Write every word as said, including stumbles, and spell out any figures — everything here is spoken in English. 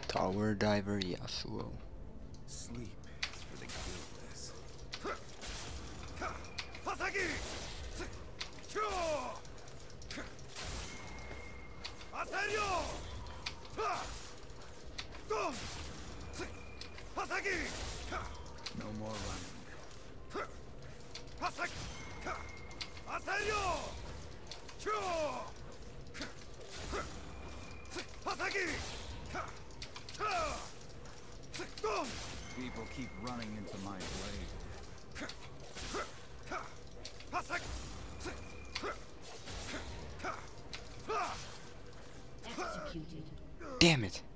Tower Diver Yasuo. Sleep is for the guiltless. No more running. People keep running into my blade. Executed. Damn it!